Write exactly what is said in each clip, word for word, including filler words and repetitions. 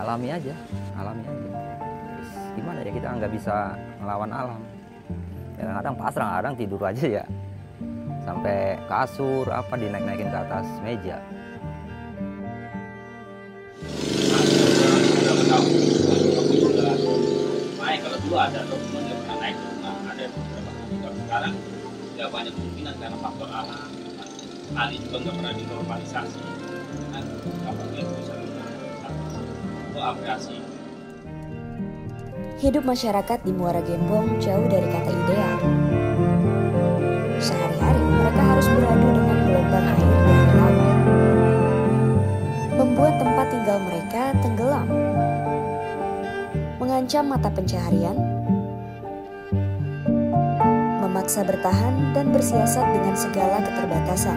ya alami aja, alami aja. Terus gimana ya, kita nggak bisa melawan alam. Ya, kadang pasrah, kadang tidur aja ya. Sampai kasur apa dinaik-naikin ke atas meja. Naik kalau dulu ada dokumen yang pernah naik rumah, ada beberapa juga. Sekarang tidak banyak kemungkinan karena faktor alam. Kali juga nggak pernah dinormalisasi. Kan apabila itu bisa itu abrasi. Hidup masyarakat di Muara Gembong jauh dari kata ideal. Sehari-hari mereka harus beradu dengan gelombang air dari laut, membuat tempat tinggal mereka tenggelam, mengancam mata pencaharian, memaksa bertahan dan bersiasat dengan segala keterbatasan.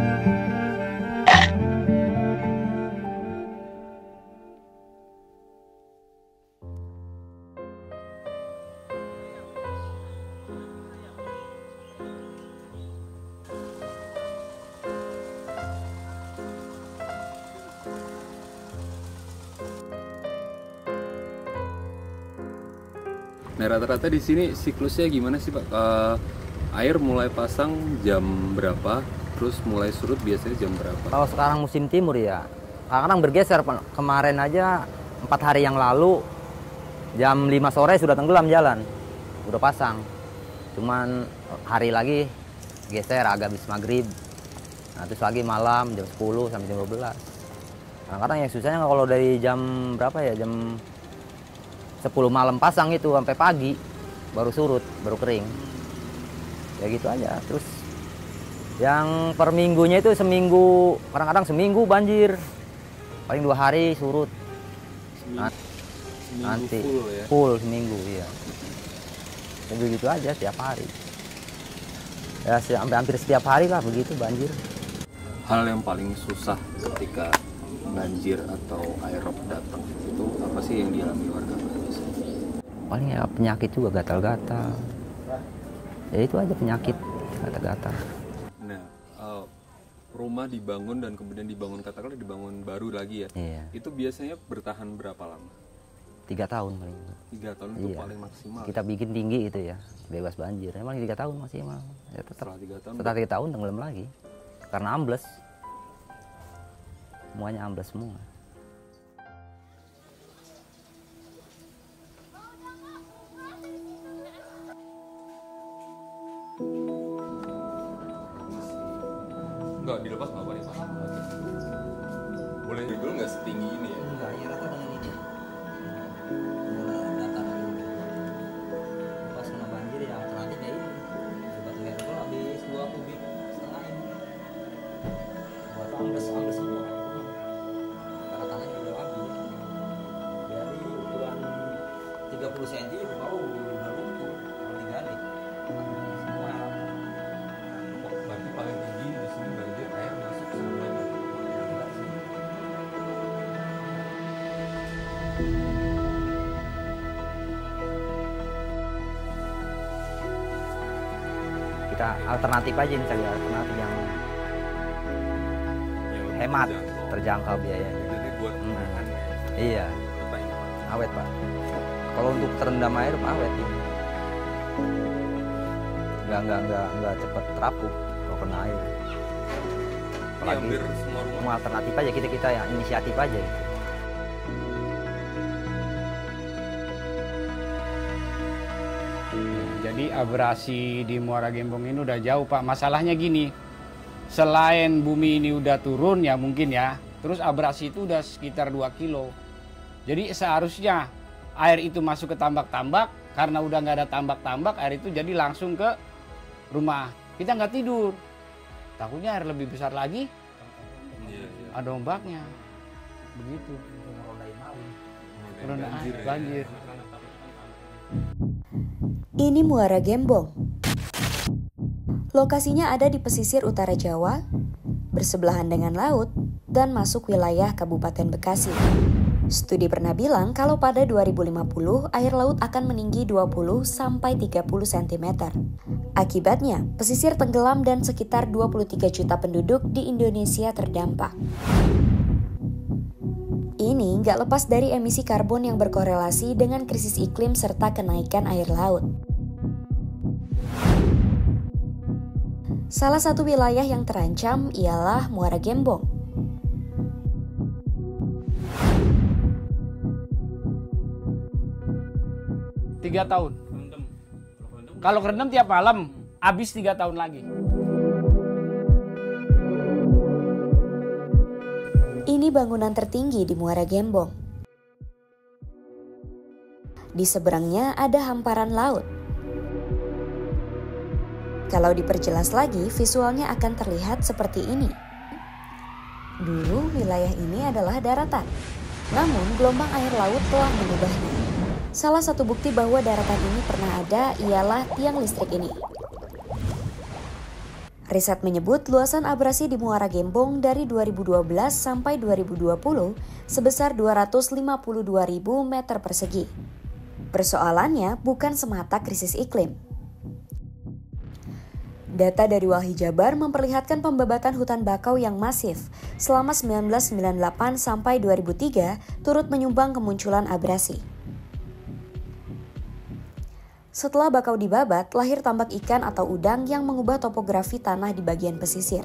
Nah, rata-rata di sini siklusnya gimana sih Pak? Uh, air mulai pasang jam berapa? Terus mulai surut biasanya jam berapa? Kalau sekarang musim timur ya, kadang-kadang bergeser. Kemarin aja empat hari yang lalu jam lima sore sudah tenggelam jalan, udah pasang. Cuman hari lagi geser agak habis maghrib. Nah, terus lagi malam jam sepuluh sampai jam dua belas. Kadang-kadang yang susahnya kalau dari jam berapa ya, jam sepuluh malam pasang itu sampai pagi baru surut, baru kering. Ya gitu aja. Terus yang per minggunya itu seminggu, kadang-kadang seminggu banjir. Paling dua hari surut. Seminggu, seminggu Nanti full ya? Full seminggu, iya. Ya begitu aja tiap hari. Ya sampai hampir setiap hari lah begitu banjir. Hal yang paling susah ketika banjir atau air rob datang itu apa sih yang dialami warga? Paling ya penyakit juga, gatal-gatal. Ya itu aja penyakit, gatal-gatal. Nah, uh, rumah dibangun dan kemudian dibangun, katakanlah dibangun baru lagi ya. Iya. Itu biasanya bertahan berapa lama? Tiga tahun paling. Tiga tahun itu Iya. paling maksimal. Kita bikin tinggi gitu ya, bebas banjir. Emang tiga tahun maksimal. Ya tetap. Setelah tiga tahun. Setelah tiga tahun tenggelam lagi, karena ambles. Semuanya ambles semua. Enggak dilepas nggak apa-apa ya? Boleh dulu nggak setinggi ini ya? Enggak, ya rata dengan ini. Pas kena banjir ya alternatif kayak ini. Batu herkul habis dua kubik setengah ini. Buat ambles ambles semua. Karena tanahnya udah habis. Dari ukuran tiga puluh sentimeter ke bawah udah runtuh, kalau digali. Semua. Berarti paling tinggi di sini banjir air masuk sampai Kita alternatif aja nih, cari alternatif yang yang lebih hemat, terjangkau. terjangkau biayanya. Jadi buat Hmm. penahan Iya, apa ini? awet Pak. Kalau untuk terendam air awet ini. Nggak nggak nggak nggak cepet terapuk kalau kena air. Ini Apalagi hampir semua rumah. semua alternatif aja, kita kita yang inisiatif aja gitu. Jadi abrasi di Muara Gembong ini udah jauh Pak. Masalahnya gini, selain bumi ini udah turun ya mungkin ya, terus abrasi itu udah sekitar dua kilo. Jadi seharusnya air itu masuk ke tambak-tambak, karena udah nggak ada tambak-tambak, air itu jadi langsung ke rumah. Kita nggak tidur, takutnya air lebih besar lagi, Iya, iya. ada ombaknya. Begitu. Meronda Banjir air, ya. banjir. Ini Muara Gembong. Lokasinya ada di pesisir utara Jawa, bersebelahan dengan laut, dan masuk wilayah Kabupaten Bekasi. Studi pernah bilang kalau pada dua ribu lima puluh air laut akan meninggi dua puluh sampai tiga puluh sentimeter. Akibatnya, pesisir tenggelam dan sekitar dua puluh tiga juta penduduk di Indonesia terdampak. ini nggak lepas dari emisi karbon yang berkorelasi dengan krisis iklim serta kenaikan air laut. Salah satu wilayah yang terancam ialah Muara Gembong. Tiga tahun. Kalau kerendam tiap malam, habis tiga tahun lagi. Ini bangunan tertinggi di Muara Gembong. Di seberangnya ada hamparan laut. Kalau diperjelas lagi, visualnya akan terlihat seperti ini. Dulu wilayah ini adalah daratan, namun gelombang air laut telah mengubahnya. Salah satu bukti bahwa daratan ini pernah ada ialah tiang listrik ini. Riset menyebut luasan abrasi di Muara Gembong dari dua ribu dua belas sampai dua ribu dua puluh sebesar dua ratus lima puluh dua ribu meter persegi. Persoalannya bukan semata krisis iklim. Data dari Walhi Jabar memperlihatkan pembabatan hutan bakau yang masif selama seribu sembilan ratus sembilan puluh delapan sampai dua ribu tiga turut menyumbang kemunculan abrasi. Setelah bakau dibabat, lahir tambak ikan atau udang yang mengubah topografi tanah di bagian pesisir.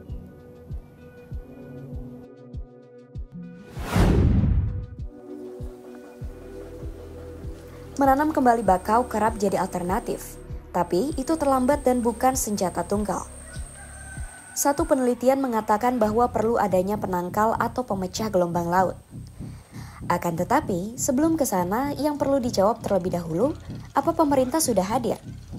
Menanam kembali bakau kerap jadi alternatif. Tapi itu terlambat dan bukan senjata tunggal. Satu penelitian mengatakan bahwa perlu adanya penangkal atau pemecah gelombang laut. Akan tetapi, sebelum ke sana, yang perlu dijawab terlebih dahulu, apa pemerintah sudah hadir?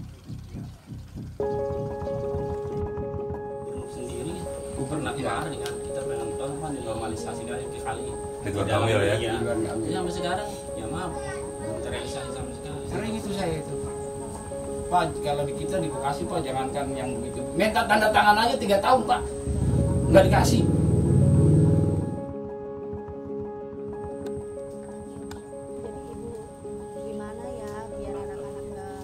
Sendiri, gubernur ini kan kita pengen tahu kan normalisasi dari kali. Ridwan Kamil ya. Iya. Ya, sampai sekarang, ya maaf, belum terrealisasi sampai sekarang. Sering itu saya itu. Pak, kalau di kita di Bekasi Pak, jangankan yang begitu. Minta tanda tangan aja tiga tahun Pak, nggak dikasih. Gimana ya biar anak-anak nggak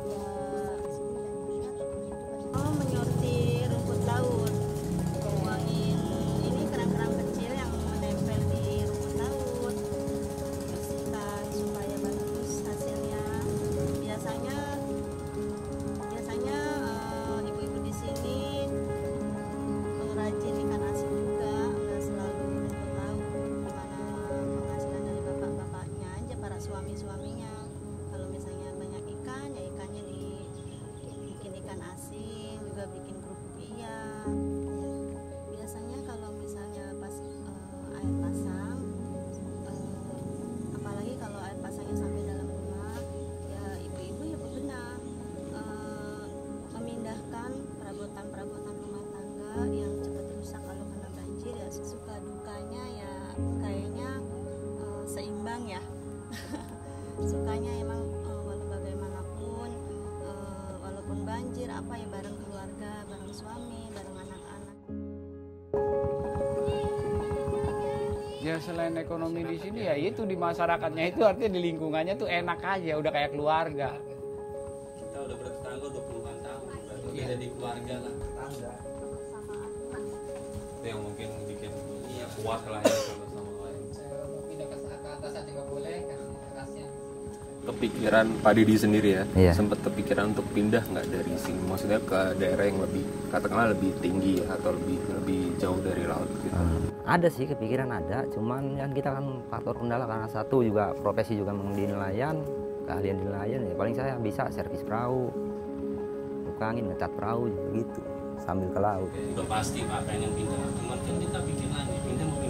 oh menyortir rumput laut, buangin ini kerang-kerang kecil yang menempel di rumput laut, bersihkan supaya bagus hasilnya. Biasanya Biasanya uh, ibu-ibu di sini pengrajin ikan asin juga, nggak selalu rumput laut. Gimana penghasilan dari bapak-bapaknya aja, para suami-suaminya. Kalau misalnya banyak ikan, ya ikannya dibikin ikan asin, juga bikin kerupuk ikan. Biasanya kalau misalnya pas uh, air pasang, uh, apalagi kalau air pasangnya sampai dalam rumah, ya ibu-ibu ya bebenah. Memindahkan perabotan-perabotan rumah tangga yang cepat rusak kalau kena banjir, ya suka dukanya ya kayaknya uh, seimbang ya. Sukanya emang uh, walau bagaimanapun uh, walaupun banjir apa ya bareng keluarga, bareng suami, bareng anak-anak. Ya selain ekonomi di sini ya itu di masyarakatnya itu artinya di lingkungannya tuh enak aja, udah kayak keluarga. Kita udah bertetangga dua puluhan tahun, berarti udah jadi keluarga lah. Itu yang mungkin bikin ya, kuat lah ya kalau sama lain. Kepikiran Pak Didi sendiri ya, Iya. sempat kepikiran untuk pindah nggak dari sini? Maksudnya ke daerah yang lebih katakanlah lebih tinggi ya, atau lebih lebih jauh dari laut gitu. Hmm, ada sih kepikiran ada, cuman kan kita kan faktor kendala karena satu juga profesi juga di nelayan, keahlian di nelayan ya paling saya bisa servis perahu, tukangin ngecat perahu juga gitu sambil ke laut. Udah pasti Pak pengen pindah, cuman kan kita bikin aja pindah mau